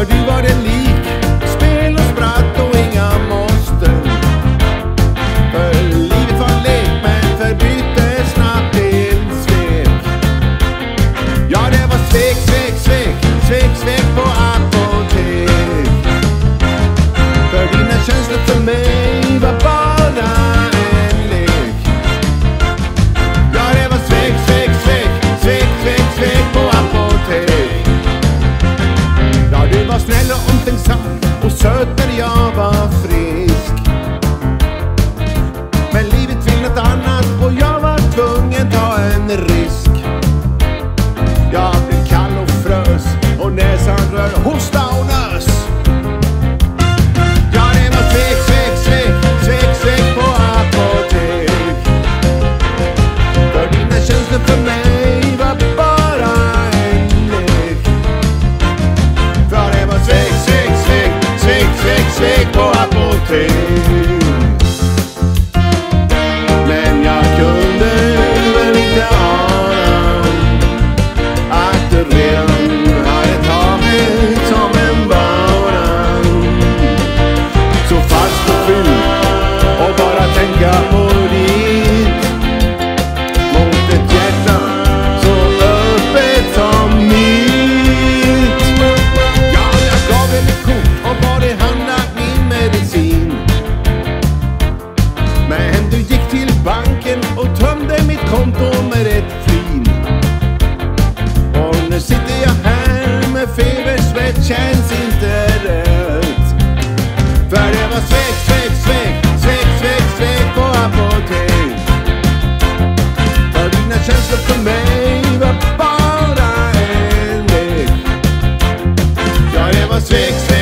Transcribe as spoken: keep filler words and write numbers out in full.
För du var en lik, spel och spratt och inga måsten. För livet var en lek men förbytte snabbt till svek. Ja, det var svek, svek, svek, svek, svek på apotek. För dina känslor för mig var bara en lek. Ja, det var svek, svek, svek, svek, svek, svek på apotek. Ja, du var snäll och omtänksam och söt när jag var frisk. Men livet vill något annat och jag var tvungen ta en risk. Jag blev kall och frös och näsan rör, hosta och nös. Ja, det var svek, svek, svek, svek, svek på apotek. För dina känslor för mig var bara en lek. För det var svek, svek, svek, svek, svek, svek på apotek. Men jag kunde väl inte ana att du redan hade tagit som en vana. Så fast och fyll och bara tänka på ditt. Mot ett hjärta så öppet som mitt. Ja, jag gav en ett kort och bad dig handla min medicin. Men du gick till banken och tömde mitt konto med ett flin. Och nu sitter jag här med febersvett, känns inte rätt. För det var svek, svek, svek, svek, svek, svek på apotek. För dina känslor för mig var bara en lek. Ja, det var svek, svek.